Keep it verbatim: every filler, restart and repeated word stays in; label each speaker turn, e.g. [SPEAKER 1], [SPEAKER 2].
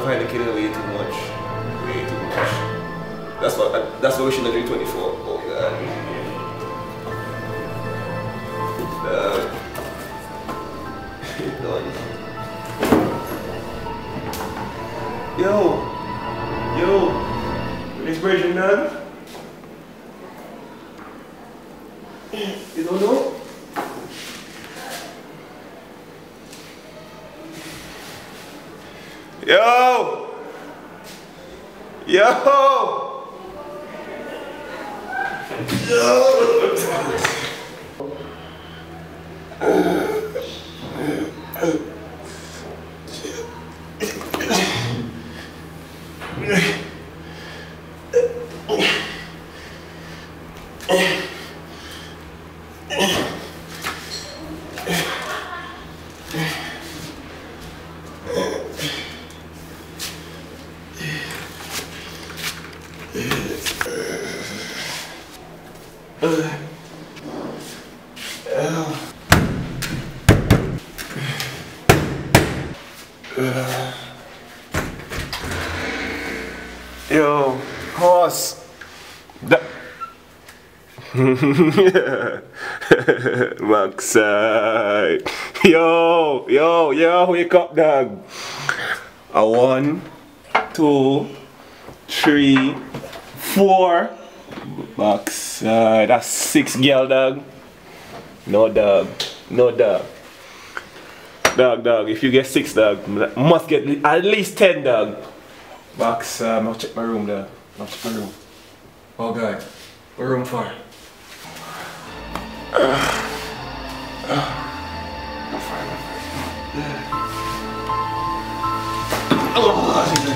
[SPEAKER 1] kind of killing way too much. Way too much. That's what. That's why we shouldn't drink twenty-four. Oh god. Uh, done. Yo, yo, this version done? You don't know? Yo! Yo! Yo! Yo, horse. Da Backside. Yo, yo, yo, wake up, dog. A one, two, three, four. Backside. That's six girl, dog. No dog. No dog. Dog, dog. If you get six, dog, must get at least ten, dog. Box, um, I'll check my room there. I'll check my room. Oh god, what room for? Uh, uh, I'm fine, I'm fine. Oh,